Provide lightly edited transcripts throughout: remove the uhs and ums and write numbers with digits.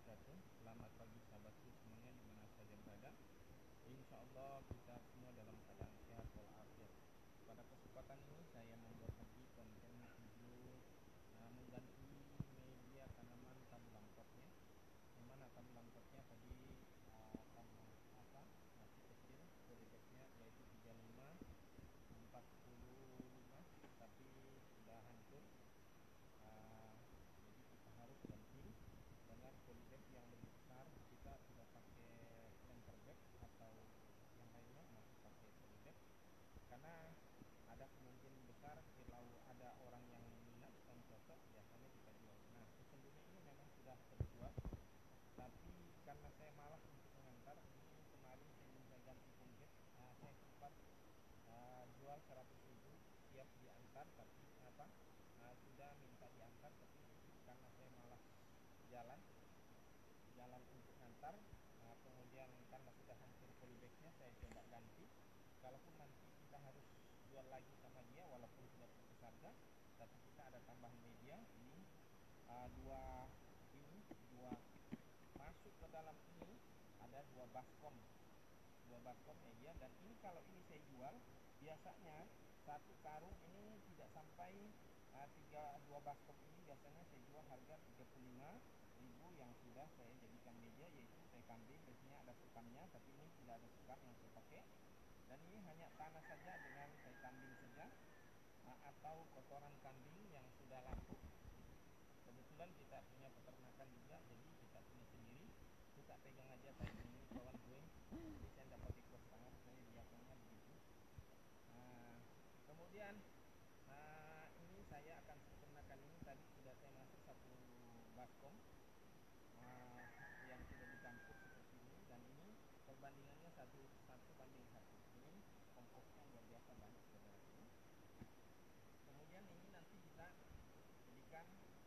wabarakatuh. Selamat pagi sahabatku semuanya dimana saja berada. Insya Allah kita semua dalam keadaan sehat walafiat. Pada kesempatan ini saya membuat lagi konten video mengganti media tanaman tabulam potnya. Yang mana tabulam potnya tadi masih kecil, polybagnya yaitu 35 45, tapi sudah hancur. Jadi kita harus ganti dengan polybag yang lebih besar. Kita tidak pakai planter bag atau yang lainnya, masih pakai polybag karena ada kemungkinan besar kalau ada orang yang minat dan cocok, biasanya kita jual. Nah, sesungguhnya ini memang sudah terjual, tapi karena saya malas untuk mengantar, ini kemarin sebelum saya ganti polybag, saya sempat jual 100.000 siap diantar, tapi sudah minta diantar, tapi karena saya malas jalan untuk ngantar. Kemudian karena sudah hancur polybagnya, saya coba ganti. Kalaupun nanti kita harus jual lagi sama dia walaupun sudah putus harga, tapi kita ada tambahan media. Ini dua masuk ke dalam ini ada dua baskom media. Dan ini kalau ini saya jual, biasanya satu karung ini tidak sampai dua baskom ini biasanya saya jual harga 35.000 yang sudah saya jadikan media, yaitu saya kambing. Biasanya ada sukamnya, tapi ini tidak ada sukam yang saya pakai, dan ini hanya tanah saja dengan saya kambing saja atau kotoran kambing yang sudah lapuk. Kebetulan kita punya peternakan juga, jadi kita punya sendiri. Suka pegang aja tadi ini kawan gue, jadi saya tidak pakai kuas tangan, saya biasanya begitu. Kemudian ini saya akan sempurnakan. Ini tadi sudah saya masuk satu baskom yang sudah dicampur seperti ini, dan ini perbandingannya satu banding satu. Ini komposnya luar biasa banyak saudara ini. Kemudian ini nanti kita jadikan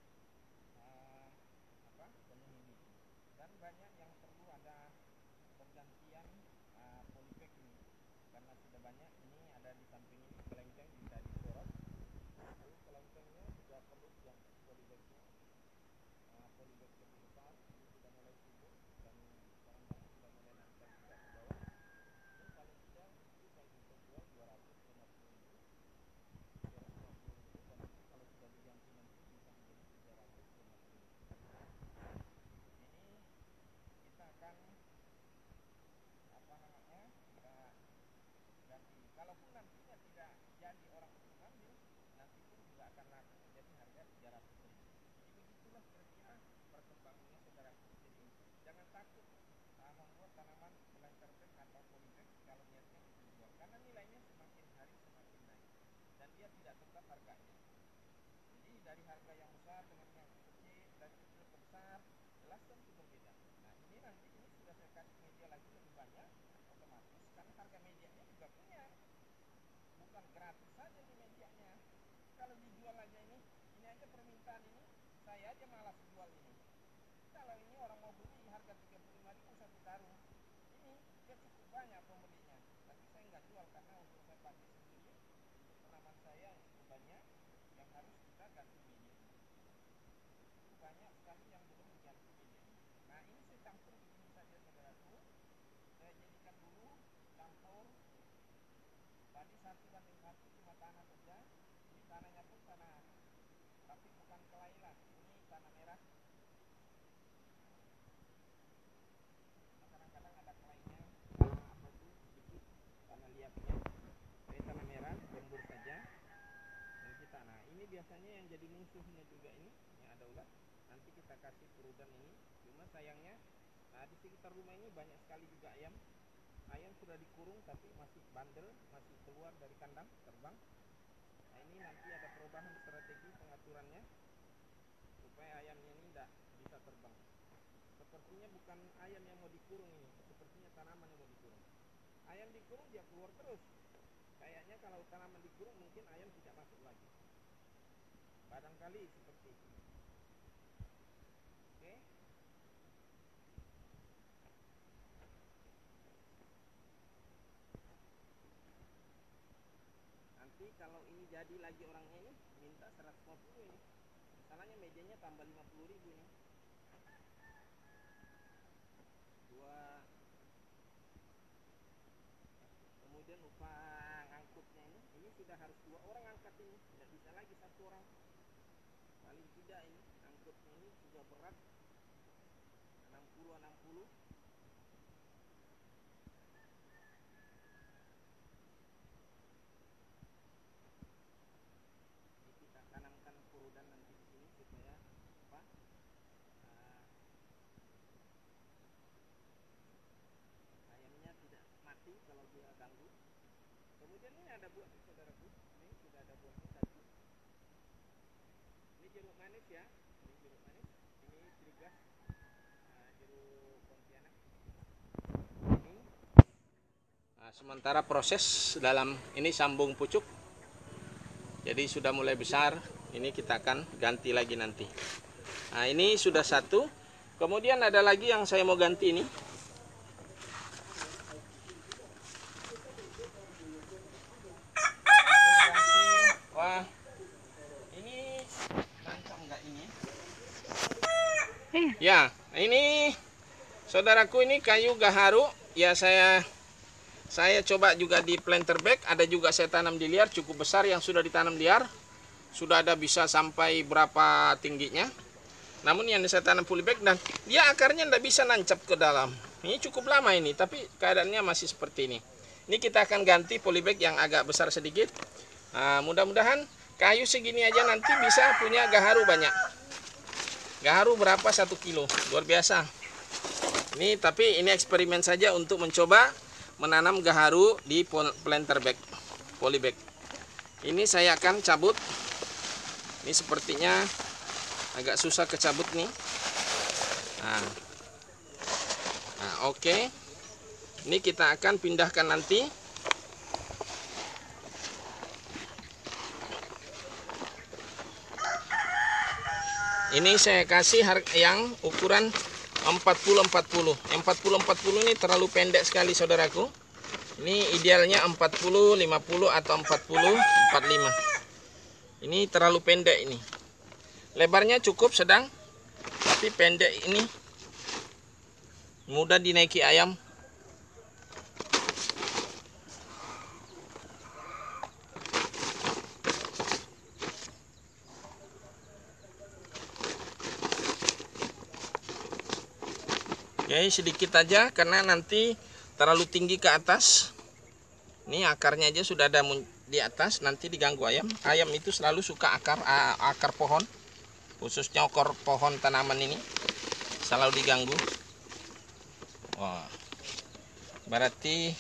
penuh ini, dan banyak yang perlu ada pergantian polybag ini karena sudah banyak. Ini ada di samping ini kelengkeng bisa disorot, lalu kelengkengnya juga perlu diganti polybagnya. Polybag lebih besar ini sudah mulai subur dan barang-barang sudah mulai nempel juga ke bawah. Ini paling tidak itu saya bisa jual 250.000, dan nanti kalau sudah diganti nanti bisa menjadi 350.000. Ini kita akan kita ganti. Kalaupun nantinya tidak jadi orang untuk ngambil, nanti pun juga akan laku menjadi harga 300.000. Jadi begitulah kira-kira perkembangannya saudaraku. Jadi jangan takut membuat tanaman planter bag atau polybag kalau niatnya untuk jual, karena nilainya semakin hari semakin naik dan dia tidak tetap harganya. Jadi dari harga yang besar dengan yang kecil, dari kecil ke besar, jelas tentu berbeda. Nah, ini nanti ini sudah saya kasih media lagi lebih banyak, otomatis karena harga medianya juga punya, bukan gratis saja nih medianya. Kalau dijual aja ini aja permintaan ini, saya aja malas jual ini. Kalau ini orang mau beli harga 35.000 satu karung, ini dia cukup banyak pembelinya, tapi saya nggak jual karena untuk saya pakai sendiri, untuk tanaman saya yang cukup banyak yang harus kita ganti media. Itu banyak sekali yang belum diganti media. Nah, ini saya campur begini saja saudaraku. Saya jadikan dulu campur tadi 1:1 cuma tanah saja. Ini tanahnya pun tanah, tapi bukan kelainan, ini tanah merah. Cuma kadang-kadang ada kelainya, sedikit tanah liatnya. Ini tanah merah, gembur saja. Dan kita, nah ini biasanya yang jadi musuhnya juga ini ada ulat. Nanti kita kasih perudan ini. Cuma sayangnya, di sekitar rumah ini banyak sekali juga ayam. Ayam sudah dikurung tapi masih bandel, masih keluar dari kandang terbang. Nah, ini nanti ada perubahan strategi pengaturannya supaya ayamnya ini tidak bisa terbang. Sepertinya bukan ayam yang mau dikurung ini, sepertinya tanaman yang mau dikurung. Ayam dikurung dia keluar terus. Kayaknya kalau tanaman dikurung mungkin ayam tidak masuk lagi. Barangkali seperti itu. Oke. Nanti kalau ini jadi lagi orangnya ini minta 150 ini. Misalnya medianya tambah 50.000 ini. 2. Kemudian upah ngangkutnya ini sudah harus 2 orang angkat ini, tidak bisa lagi 1 orang. Paling tidak ini angkutnya ini sudah berat 60. Ini kita tanamkan kerudan nanti di sini supaya apa? Ayamnya tidak mati kalau dia ganggu. Kemudian ini ada buah saudaraku, ini sudah ada buahnya tadi. Ini jeruk manis ya, ini jeruk manis, ini jeruk gas, jeruk Pontianak. Ini. Nah, sementara proses dalam ini sambung pucuk, jadi sudah mulai besar. Ini kita akan ganti lagi nanti. Nah, ini sudah 1. Kemudian ada lagi yang saya mau ganti ini. Wah, ini nancap enggak ini? Ya, ini saudaraku, ini kayu gaharu. Ya, saya coba juga di planter bag. Ada juga saya tanam di liar, cukup besar yang sudah ditanam liar. Sudah ada bisa sampai berapa tingginya. Namun yang saya tanam polybag dan dia akarnya tidak bisa nancap ke dalam. Ini cukup lama ini, tapi keadaannya masih seperti ini. Ini kita akan ganti polybag yang agak besar sedikit. Nah, mudah-mudahan kayu segini aja nanti bisa punya gaharu banyak. Gaharu berapa 1 kilo, luar biasa. Ini tapi ini eksperimen saja untuk mencoba menanam gaharu di planter bag, polybag. Ini saya akan cabut. Ini sepertinya agak susah kecabut nih. Nah, oke. Ini kita akan pindahkan nanti. Ini saya kasih yang ukuran 40-40. 40-40 ini terlalu pendek sekali saudaraku. Ini idealnya 40-50 atau 40-45. Ini terlalu pendek ini. Lebarnya cukup sedang, tapi pendek ini mudah dinaiki ayam. Oke, sedikit aja karena nanti terlalu tinggi ke atas. Ini akarnya aja sudah ada di atas, nanti diganggu ayam. Ayam itu selalu suka akar pohon, khususnya akar pohon tanaman ini selalu diganggu. Wah, berarti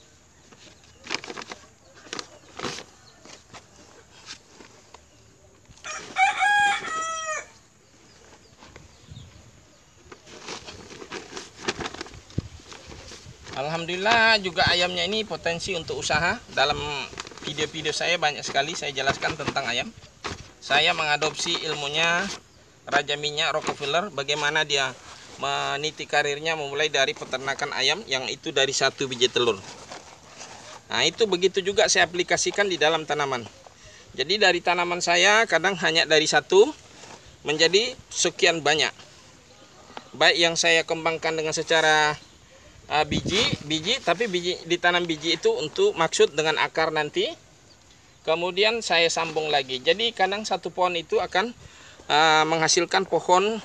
alhamdulillah juga ayamnya ini potensi untuk usaha. Dalam video-video saya banyak sekali saya jelaskan tentang ayam. Saya mengadopsi ilmunya Raja Minyak Rockefeller, bagaimana dia meniti karirnya memulai dari peternakan ayam yang itu dari 1 biji telur. Nah, itu begitu juga saya aplikasikan di dalam tanaman. Jadi dari tanaman saya kadang hanya dari 1 menjadi sekian banyak. Baik yang saya kembangkan dengan secara biji, tapi ditanam biji itu untuk maksud dengan akar nanti. Kemudian saya sambung lagi. Jadi kadang 1 pohon itu akan menghasilkan pohon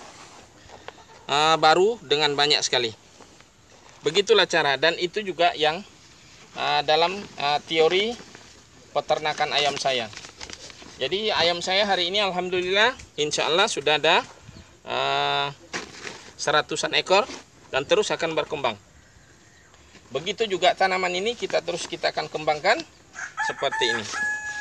baru dengan banyak sekali. Begitulah cara, dan itu juga yang dalam teori peternakan ayam saya. Jadi ayam saya hari ini alhamdulillah insya Allah sudah ada 100-an ekor dan terus akan berkembang. Begitu juga tanaman ini kita akan kembangkan seperti ini.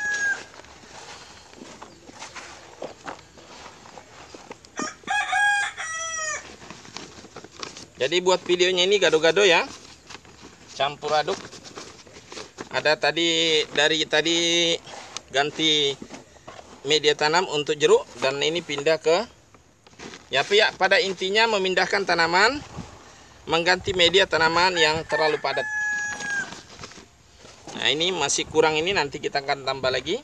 Jadi buat videonya ini gado-gado ya, campur aduk. Ada dari tadi ganti media tanam untuk jeruk, dan ini pindah ke ya pada intinya memindahkan tanaman, mengganti media tanaman yang terlalu padat. Nah, ini masih kurang, ini nanti kita akan tambah lagi.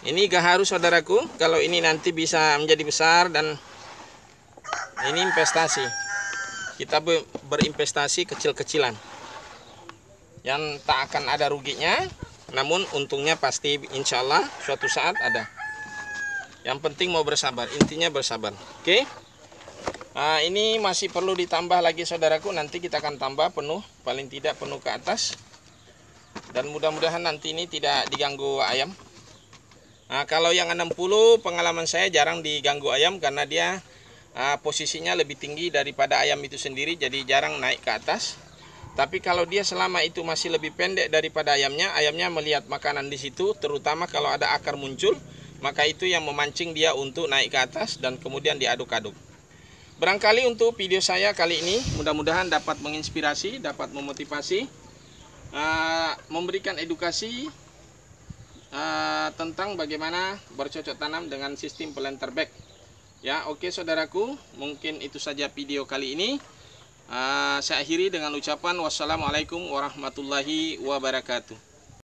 Ini gaharu saudaraku, kalau ini nanti bisa menjadi besar dan ini investasi. Kita berinvestasi kecil-kecilan. Yang tak akan ada ruginya, namun untungnya pasti insya Allah suatu saat ada. Yang penting mau bersabar, intinya bersabar. Oke. Nah, ini masih perlu ditambah lagi saudaraku, nanti kita akan tambah penuh, paling tidak penuh ke atas. Dan mudah-mudahan nanti ini tidak diganggu ayam. Nah, kalau yang 60 pengalaman saya jarang diganggu ayam karena dia posisinya lebih tinggi daripada ayam itu sendiri, jadi jarang naik ke atas. Tapi kalau dia selama itu masih lebih pendek daripada ayamnya, ayamnya melihat makanan di situ, terutama kalau ada akar muncul, maka itu yang memancing dia untuk naik ke atas dan kemudian diaduk-aduk. Barangkali untuk video saya kali ini mudah-mudahan dapat menginspirasi, dapat memotivasi, memberikan edukasi tentang bagaimana bercocok tanam dengan sistem planter bag. Ya, oke saudaraku, mungkin itu saja video kali ini. Saya akhiri dengan ucapan wassalamualaikum warahmatullahi wabarakatuh.